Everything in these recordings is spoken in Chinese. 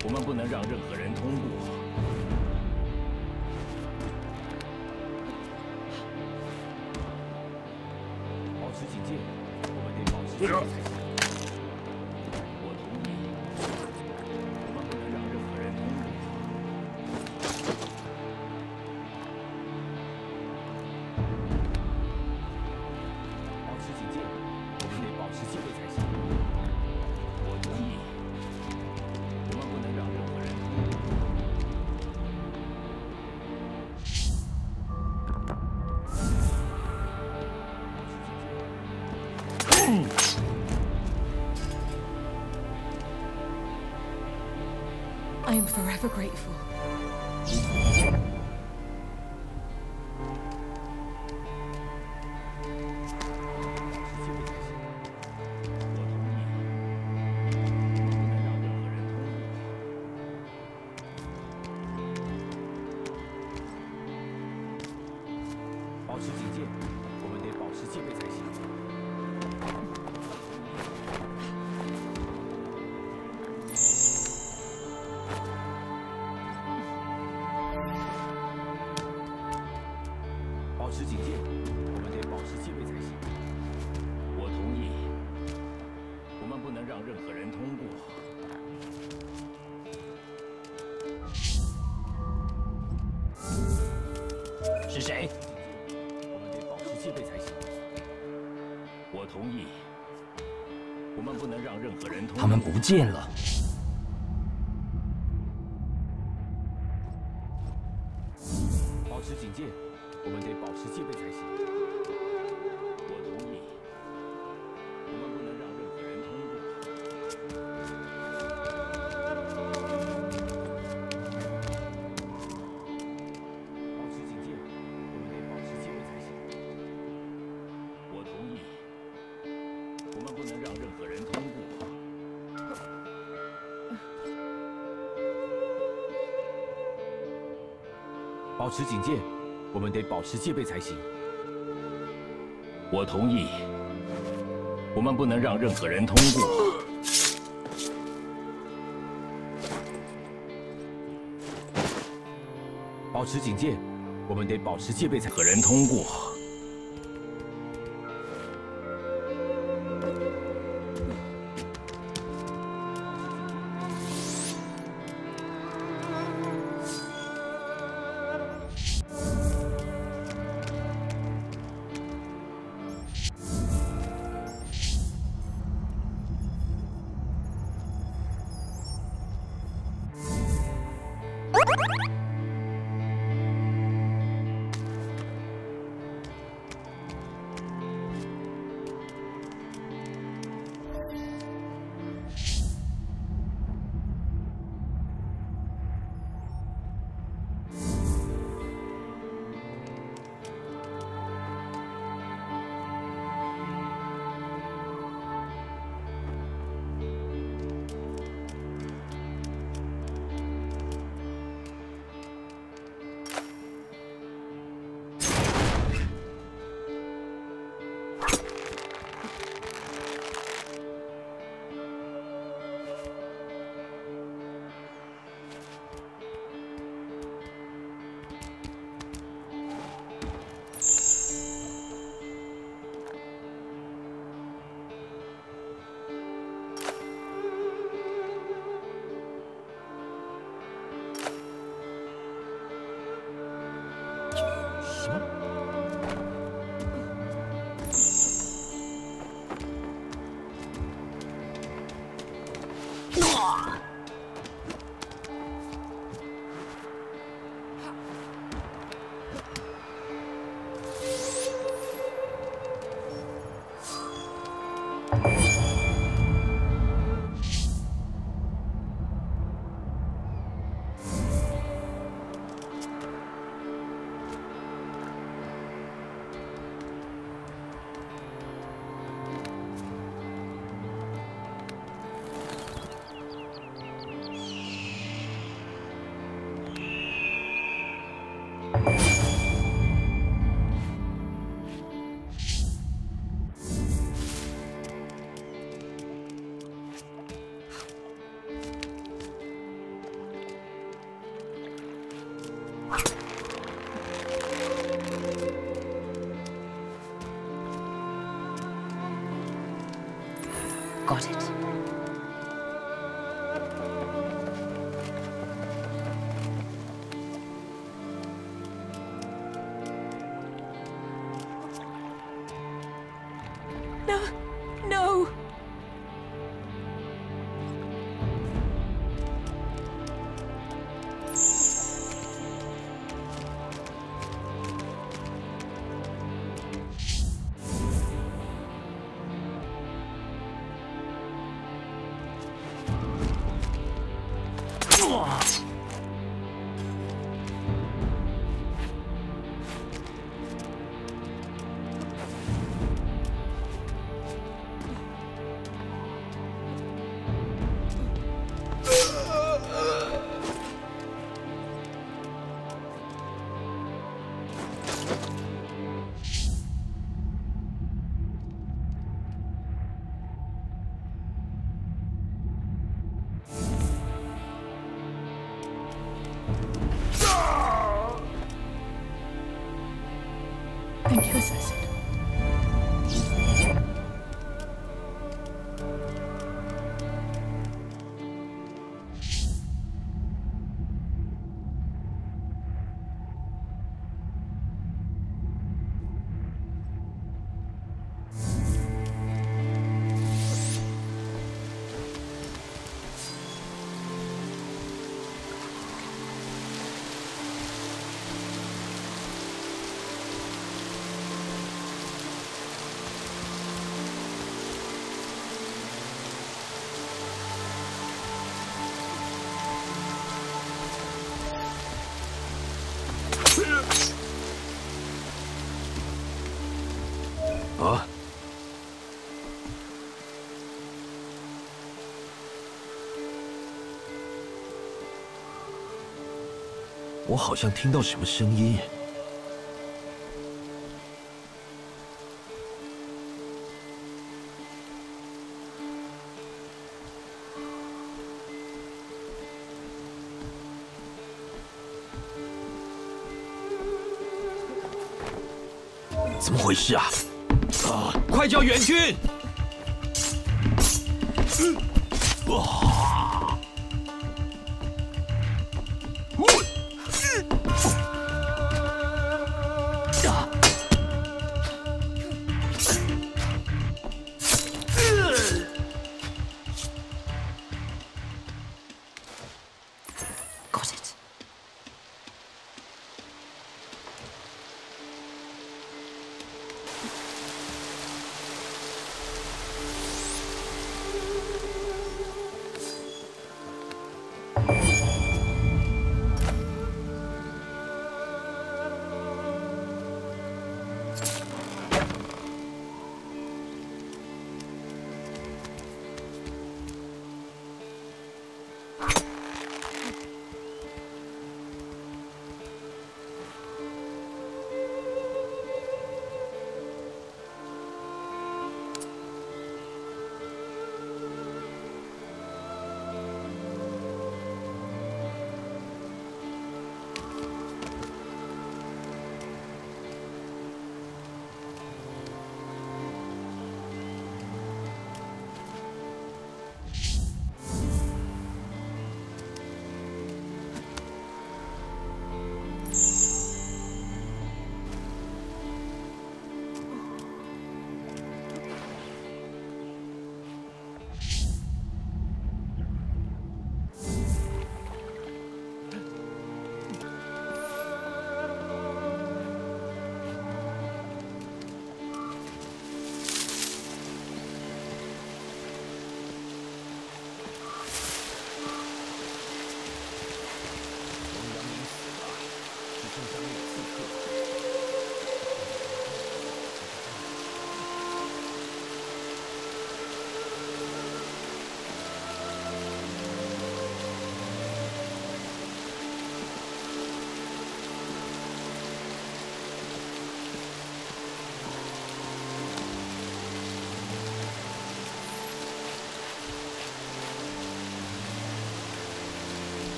我们不能让任何人通过。保持警戒，我们得保持警戒才行。我同意，我们不能让任何人通过。保持警戒，我们得保持戒备才行。我同意。 我们不能让任何人通过。 I am forever grateful. 保持警戒，我们得保持戒备才行。保持警戒，我们得保持戒备才行。我同意，我们不能让任何人通过。是谁？ 戒备才行。我同意。我们不能让任何人通过。 他们不见了。 保持警戒，我们得保持戒备才行。我同意。我们不能让任何人通过。保持警戒，我们得保持戒备才行。 我同意，我们不能让任何人通过。保持警戒，我们得保持戒备才行。我同意，我们不能让任何人通过。保持警戒，我们得保持戒备才和人通过。 Got it. No, no. Thank you, Assassin. 啊！我好像听到什么声音。怎么回事啊？啊！快叫援军！ Got it.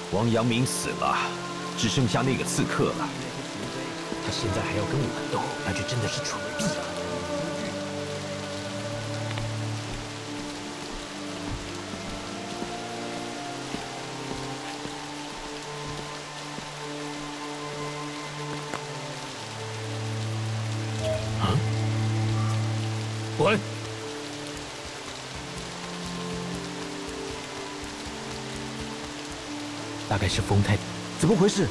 王阳明死了，只剩下那个刺客了。他现在还要跟我们斗，那就真的是蠢逼了。滚！大概是风太，怎么回事？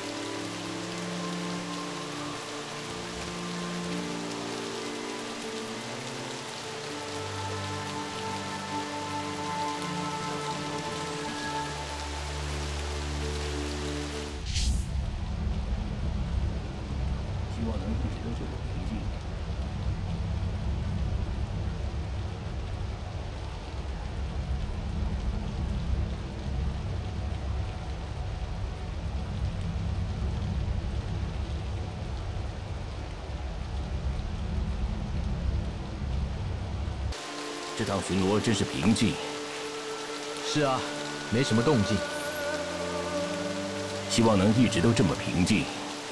希望能一直都这么平静。 这趟巡逻真是平静。 是啊，没什么动静。 希望能一直都这么平静。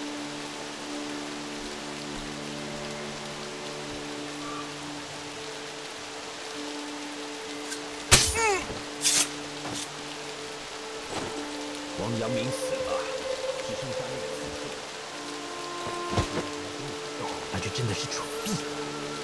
王阳明死了，只剩下那个刺客。那就真的是蠢逼了。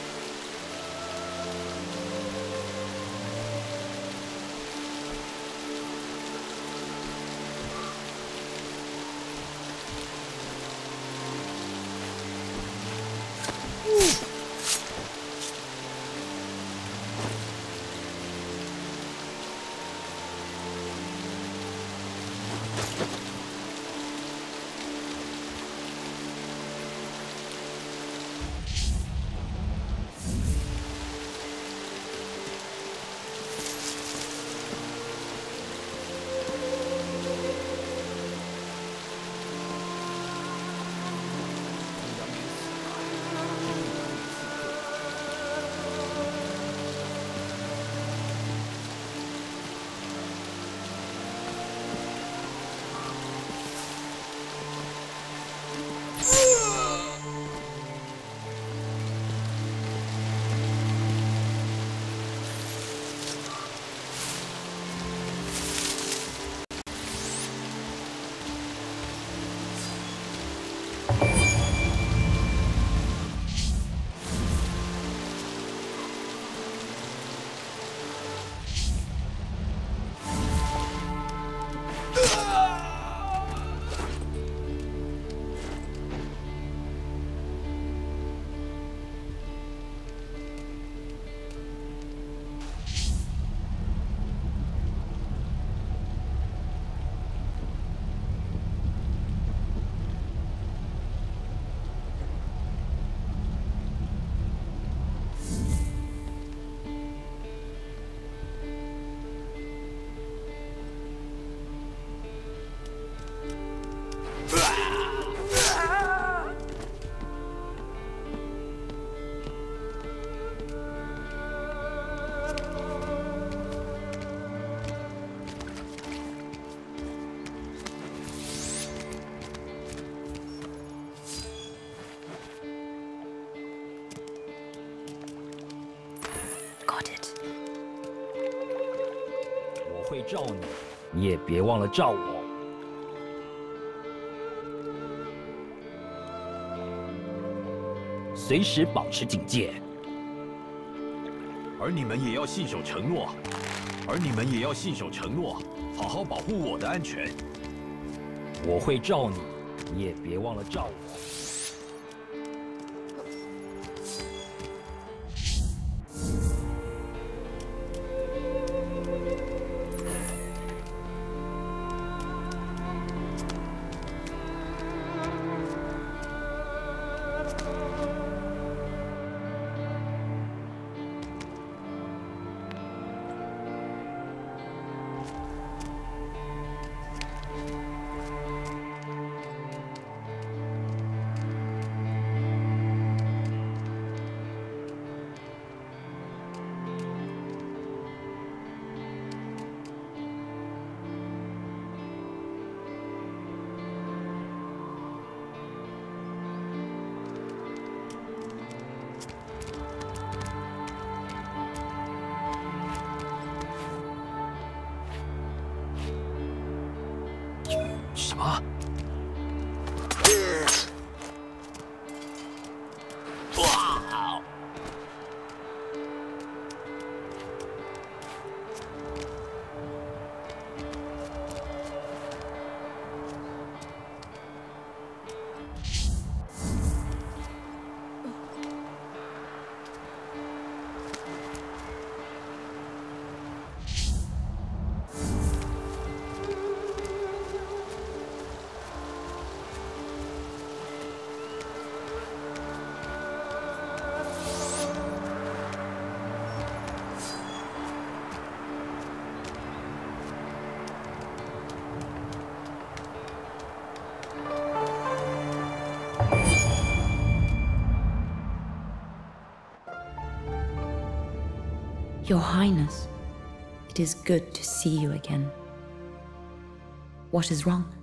会照你，你也别忘了照我。随时保持警戒。而你们也要信守承诺，好好保护我的安全。我会照你，你也别忘了照我。 么？哇！ Your Highness, it is good to see you again. What is wrong?